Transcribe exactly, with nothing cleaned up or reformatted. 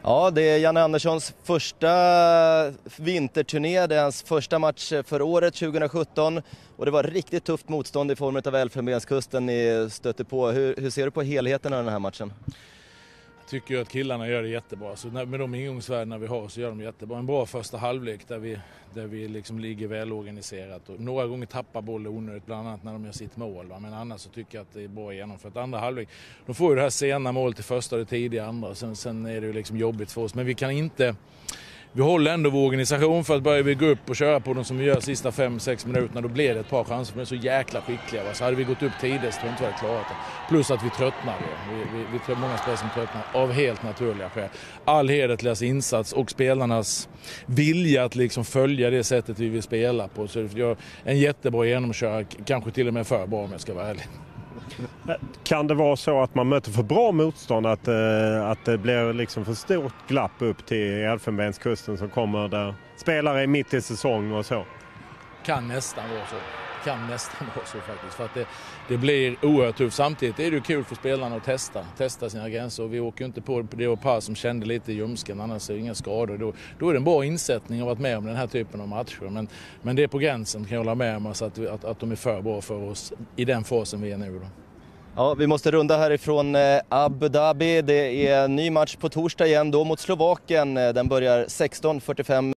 Ja, det är Janne Anderssons första vinterturné, det är hans första match för året tjugohundrasjutton och det var riktigt tufft motstånd i form av Elfenbenskusten ni stötte på. Hur, hur ser du på helheten av den här matchen? Jag tycker att killarna gör det jättebra. Så med de ingångsvärdena vi har så gör de jättebra. En bra första halvlek där vi, där vi liksom ligger välorganiserat. Och några gånger tappar boll onödigt, bland annat när de gör sitt mål. Va? Men annars så tycker jag att det är bra genomfört. Andra halvlek, de får ju det här sena mål till första och det tidiga andra. Sen, sen är det ju liksom jobbigt för oss. Men vi kan inte... Vi håller ändå vår organisation för att börja vi gå upp och köra på dem som vi gör sista fem sex minuterna. Då blir det ett par chanser, men så jäkla skickliga. Va? Så hade vi gått upp tidigt så tror jag inte vi hade klarat det. Plus att vi tröttnar. Vi, vi, vi tror många spelare som tröttnar av helt naturliga skäl. All heder till deras insats och spelarnas vilja att liksom följa det sättet vi vill spela på. Så det gör en jättebra genomkör, kanske till och med för bra om jag ska vara ärlig. Kan det vara så att man möter för bra motstånd, att, eh, att det blir liksom för stort glapp upp till Elfenbenskusten som kommer där spelare är mitt i säsong och så? Kan nästan vara så. Kan nästan vara så faktiskt. För att det, det blir oerhört tufft. Samtidigt är det kul för spelarna att testa. Testa sina gränser. Och vi åker inte på det och par som kände lite i ljumsken. Annars är det inga skador. Då, då är det en bra insättning att vara med om den här typen av matcher. Men, men det är på gränsen, kan jag hålla med om. Alltså att, att, att de är för bra för oss i den fasen vi är nu då. Ja, vi måste runda härifrån Abu Dhabi. Det är en ny match på torsdag igen, då mot Slovakien. Den börjar sexton fyrtiofem.